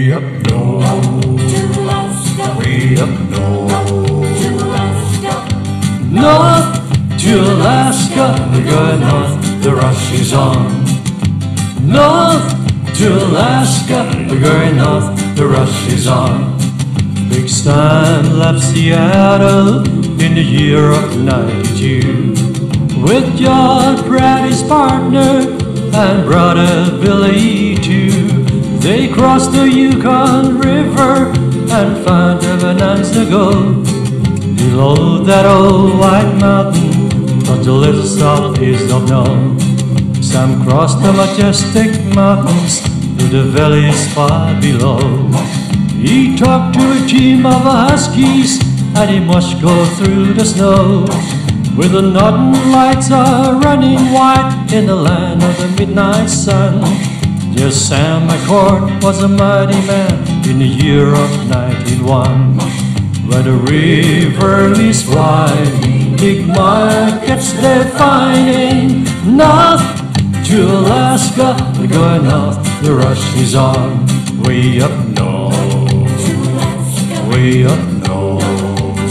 way up north, way up north, north to Alaska. We're going north, the rush is on. North to Alaska, we're going north, the rush is on. Big Stan left Seattle in the year of '92 with John Pratt, his partner, and brother Billy too. They crossed the Yukon River and found the Bonanza Gold. Below that old white mountain, but the little south is not known. Sam crossed the majestic mountains through the valleys far below. He talked to a team of huskies, and he must go through the snow, where the northern lights are running white in the land of the midnight sun. Yes, Sam McCord was a mighty man in the year of 1901, where the river is wide, big markets they're finding. North to Alaska, we're going north, the rush is on. Way up north, way up north,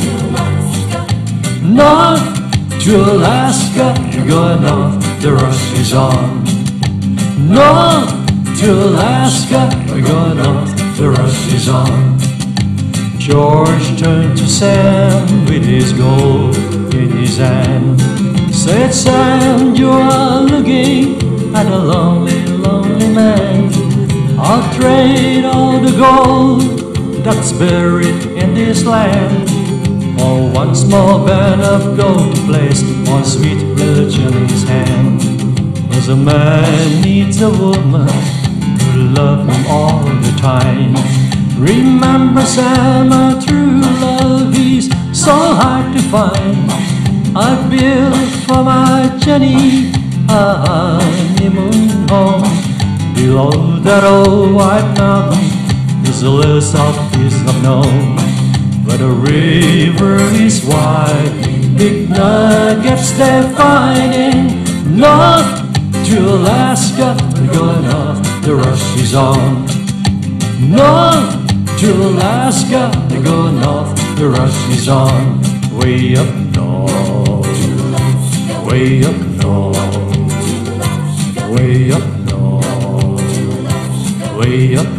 north to Alaska, we're going north, the rush is on. North to Alaska, we're going north, the rush is on. George turned to Sam with his gold in his hand. Said, Sam, you are looking at a lonely, lonely man. I'll trade all the gold that's buried in this land for one small band of gold to place on sweet little Jenny's hand. 'Cause a man needs a woman who love him all the time. Remember, Sam, a true love is so hard to find. I built for my Jenny a honeymoon home. Below that old white mountain, there's a little south east of Nome, where the river is wide, big nuggets they're finding. North to Alaska, we're going north, the rush is on. North to Alaska, we're going north, the rush is on. Way up north, way up north, way up north, way up